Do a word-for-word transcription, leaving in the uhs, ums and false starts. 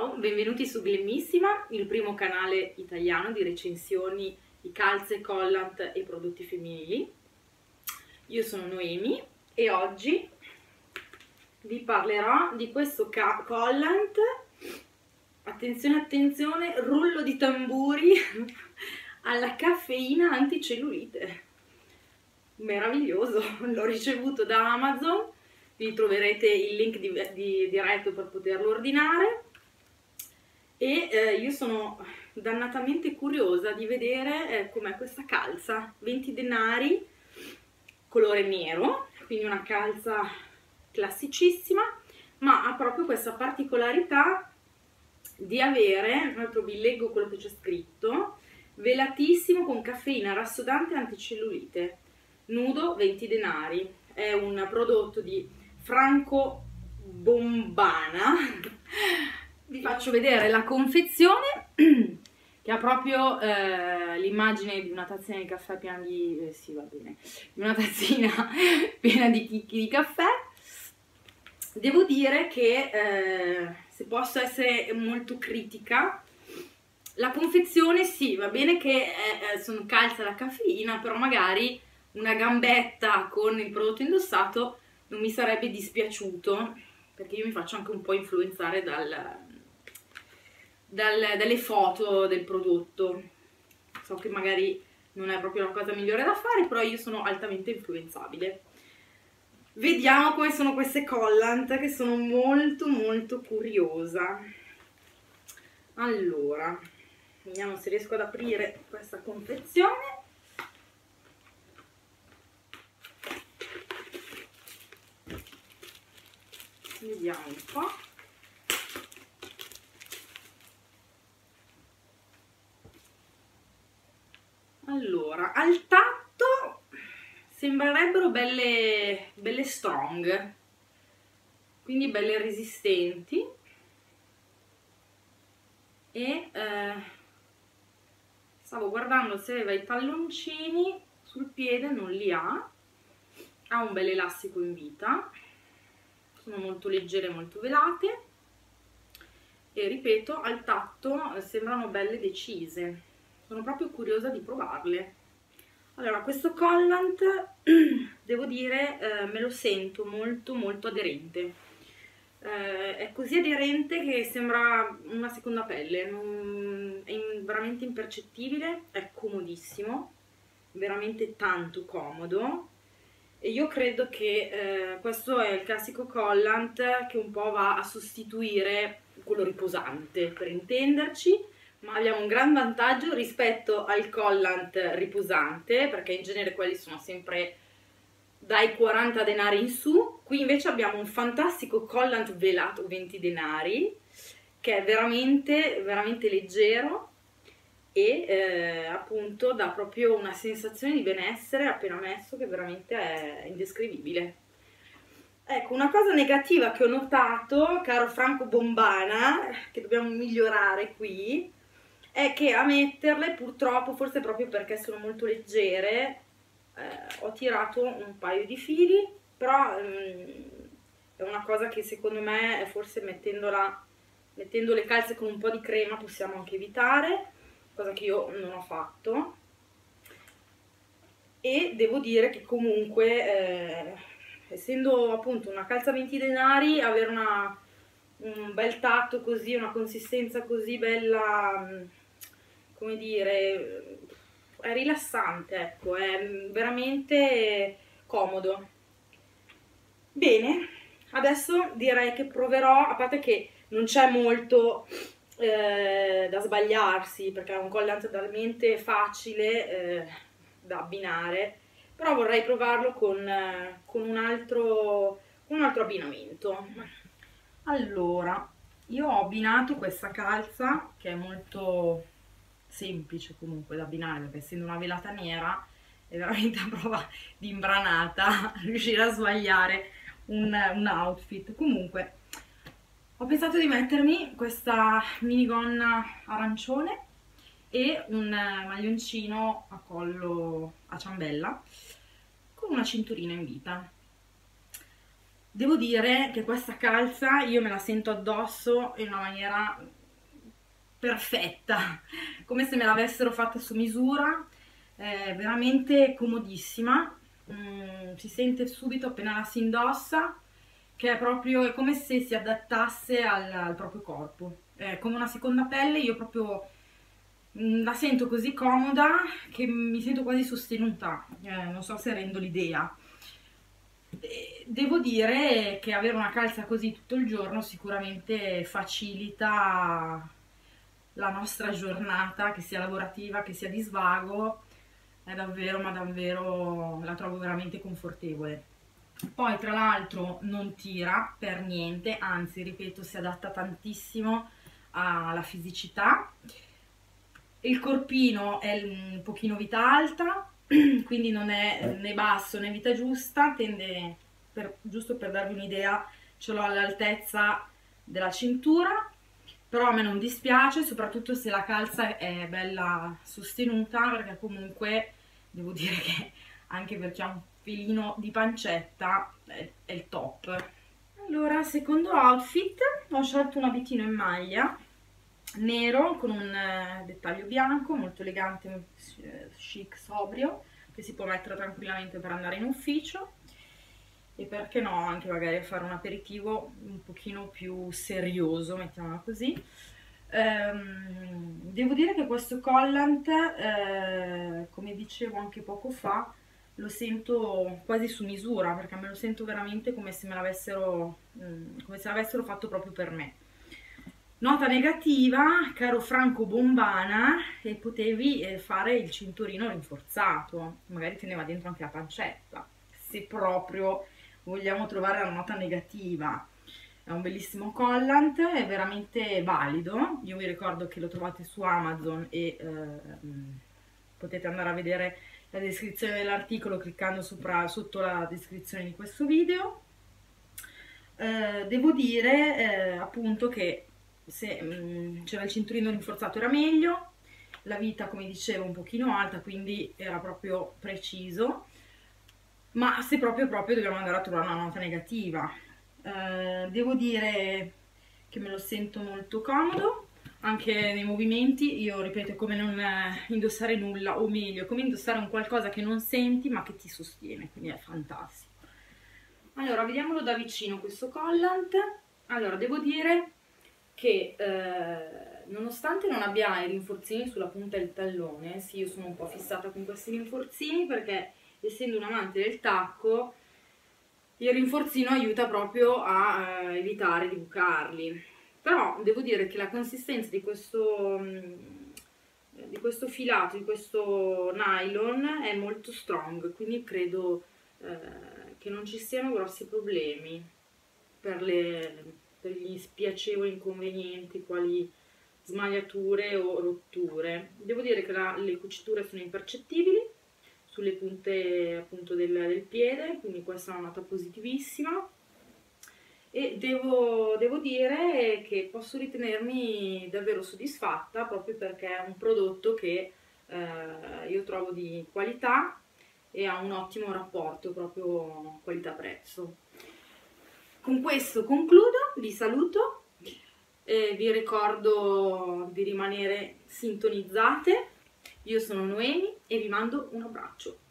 Ciao, benvenuti su Glemmissima, il primo canale italiano di recensioni di calze, collant e prodotti femminili. Io sono Noemi e oggi vi parlerò di questo collant, attenzione attenzione, rullo di tamburi, alla caffeina anticellulite. Meraviglioso, l'ho ricevuto da Amazon, vi troverete il link di, di, diretto per poterlo ordinare e eh, io sono dannatamente curiosa di vedere eh, com'è questa calza. venti denari, colore nero, quindi una calza classicissima, ma ha proprio questa particolarità di avere, tra l'altro vi leggo quello che c'è scritto, velatissimo con caffeina rassodante anticellulite, nudo venti denari, è un prodotto di Franco Bombana. Vi faccio vedere la confezione che ha proprio eh, l'immagine di una tazzina di caffè piena di eh, sì va bene di una tazzina piena di chicchi di caffè. Devo dire che eh, se posso essere molto critica, la confezione sì, va bene che eh, sono calze alla caffeina, però magari una gambetta con il prodotto indossato non mi sarebbe dispiaciuto, perché io mi faccio anche un po' influenzare dal, dal, dalle foto del prodotto. So che magari non è proprio la cosa migliore da fare, però io sono altamente influenzabile. Vediamo come sono queste collant, che sono molto molto curiosa. Allora, vediamo se riesco ad aprire questa confezione. Vediamo un po'. Allora, al tatto sembrerebbero belle, belle strong, quindi belle resistenti, e eh, stavo guardando se aveva i talloncini, sul piede non li ha, ha un bel elastico in vita, sono molto leggere, molto velate e ripeto, al tatto sembrano belle decise, sono proprio curiosa di provarle. Allora, questo collant devo dire eh, me lo sento molto molto aderente, eh, è così aderente che sembra una seconda pelle, non, è veramente impercettibile, è comodissimo, veramente tanto comodo. E io credo che eh, questo è il classico collant che un po' va a sostituire quello riposante, per intenderci, ma abbiamo un gran vantaggio rispetto al collant riposante, perché in genere quelli sono sempre dai quaranta denari in su. Qui invece abbiamo un fantastico collant velato venti denari, che è veramente, veramente leggero, e eh, appunto dà proprio una sensazione di benessere appena messo che veramente è indescrivibile. Ecco, una cosa negativa che ho notato, caro Franco Bombana, che dobbiamo migliorare qui, è che a metterle purtroppo, forse proprio perché sono molto leggere, eh, ho tirato un paio di fili, però ehm, è una cosa che secondo me forse mettendola, mettendo le calze con un po' di crema possiamo anche evitare, cosa che io non ho fatto. E devo dire che comunque eh, essendo appunto una calza venti denari, avere una, un bel tatto così, una consistenza così bella, come dire, è rilassante, ecco, è veramente comodo. Bene, adesso direi che proverò, a parte che non c'è molto eh, da sbagliarsi, perché è un collant talmente facile eh, da abbinare, però vorrei provarlo con, eh, con, un altro, con un altro abbinamento. Allora, io ho abbinato questa calza, che è molto semplice comunque da abbinare, perché essendo una velata nera è veramente a prova di imbranata riuscire a sbagliare un, un outfit. Comunque ho pensato di mettermi questa minigonna arancione e un maglioncino a collo a ciambella con una cinturina in vita. Devo dire che questa calza io me la sento addosso in una maniera perfetta, come se me l'avessero fatta su misura, è veramente comodissima, mm, si sente subito appena la si indossa che è proprio è come se si adattasse al, al proprio corpo, è come una seconda pelle. Io proprio mm, la sento così comoda che mi sento quasi sostenuta, eh, non so se rendo l'idea. Devo dire che avere una calza così tutto il giorno sicuramente facilita la nostra giornata, che sia lavorativa, che sia di svago, è davvero, ma davvero, la trovo veramente confortevole. Poi tra l'altro non tira per niente, anzi ripeto, si adatta tantissimo alla fisicità. Il corpino è un pochino vita alta, quindi non è né basso né vita giusta, tende, per, giusto per darvi un'idea, ce l'ho all'altezza della cintura, però a me non dispiace, soprattutto se la calza è bella sostenuta, perché comunque devo dire che anche per chi ha un filino di pancetta è, è il top. Allora, secondo outfit, ho scelto un abitino in maglia nero con un eh, dettaglio bianco, molto elegante, eh, chic, sobrio, che si può mettere tranquillamente per andare in ufficio e perché no anche magari a fare un aperitivo un pochino più serioso, mettiamola così. Ehm, devo dire che questo collant, eh, come dicevo anche poco fa, lo sento quasi su misura, perché me lo sento veramente come se me l'avessero mm, come se l'avessero fatto proprio per me. Nota negativa, caro Franco Bombana, e potevi eh, fare il cinturino rinforzato, magari teneva dentro anche la pancetta, se proprio vogliamo trovare la nota negativa. È un bellissimo collant, è veramente valido, io vi ricordo che lo trovate su Amazon e eh, potete andare a vedere la descrizione dell'articolo cliccando sopra, sotto la descrizione di questo video. Eh, devo dire eh, appunto che se mh, c'era il cinturino rinforzato era meglio, la vita come dicevo un pochino alta, quindi era proprio preciso, ma se proprio proprio dobbiamo andare a trovare una nota negativa. Eh, devo dire che me lo sento molto comodo anche nei movimenti. Io ripeto, è come non eh, indossare nulla, o meglio, è come indossare un qualcosa che non senti ma che ti sostiene, quindi è fantastico. Allora, vediamolo da vicino questo collant. Allora, devo dire che eh, nonostante non abbia i rinforzini sulla punta del tallone, sì, io sono un po' fissata con questi rinforzini perché essendo un amante del tacco, il rinforzino aiuta proprio a eh, evitare di bucarli. Però devo dire che la consistenza di questo, mh, di questo filato, di questo nylon è molto strong, quindi credo eh, che non ci siano grossi problemi per, le, per gli spiacevoli inconvenienti quali smagliature o rotture. Devo dire che la, le cuciture sono impercettibili sulle punte appunto del, del piede, quindi questa è una nota positivissima e devo, devo dire che posso ritenermi davvero soddisfatta proprio perché è un prodotto che eh, io trovo di qualità e ha un ottimo rapporto proprio qualità-prezzo. Con questo concludo, vi saluto, e vi ricordo di rimanere sintonizzate. Io sono Noemi e vi mando un abbraccio.